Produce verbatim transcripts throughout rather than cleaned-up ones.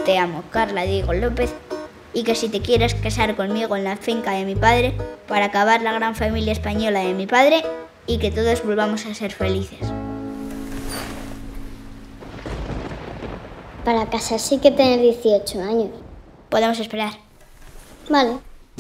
Te amo, Carla Diego López, y que si te quieres casar conmigo en la finca de mi padre, para acabar la gran familia española de mi padre y que todos volvamos a ser felices. Para casarse hay que tener dieciocho años. Podemos esperar. Vale.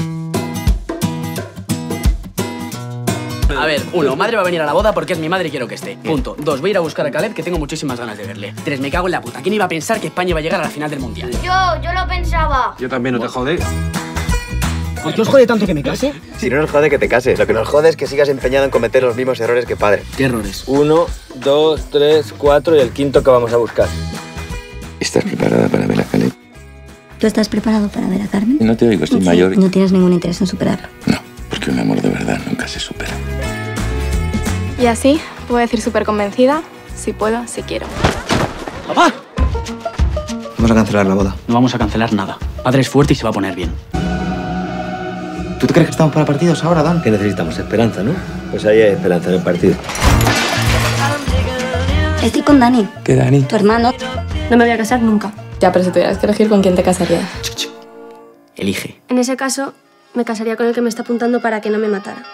A ver, uno, madre va a venir a la boda porque es mi madre y quiero que esté. Punto. Dos, voy a ir a buscar a Caleb, que tengo muchísimas ganas de verle. Tres, me cago en la puta. ¿Quién iba a pensar que España iba a llegar a la final del Mundial? Yo, yo lo pensaba. Yo también, no te jode. ¿Por qué os jode tanto que me case? Si no nos jode que te cases, lo que nos jode es que sigas empeñado en cometer los mismos errores que padre. ¿Qué errores? Uno, dos, tres, cuatro y el quinto que vamos a buscar. ¿Estás preparada para ver a Caleb? ¿Tú estás preparado para ver a Carmen? No te oigo, estoy Sí, mayor. No tienes ningún interés en superarlo. No, porque un amor de verdad nunca se supera. Y así, puedo decir súper convencida, si puedo, si quiero. ¡Papá! Vamos a cancelar la boda. No vamos a cancelar nada. Padre es fuerte y se va a poner bien. ¿Tú te crees que estamos para partidos ahora, Dan? Que necesitamos esperanza, ¿no? Pues ahí hay esperanza en el partido. Estoy con Dani. ¿Qué, Dani? Tu hermano. No me voy a casar nunca. Ya, pero si tuvieras que elegir, ¿con quién te casarías? Elige. En ese caso, me casaría con el que me está apuntando para que no me matara.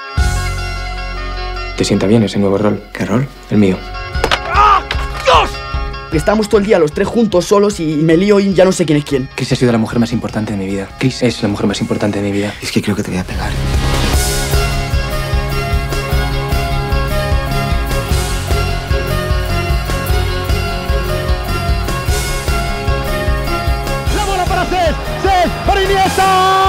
¿Te sienta bien ese nuevo rol? ¿Qué rol? El mío. ¡Ah! ¡Dios! Estamos todo el día los tres juntos, solos, y me lío y ya no sé quién es quién. Chris ha sido la mujer más importante de mi vida. Chris es la mujer más importante de mi vida. Es que creo que te voy a pegar. ¡La bola para Cés! ¡Cés! ¡Para Iniesta!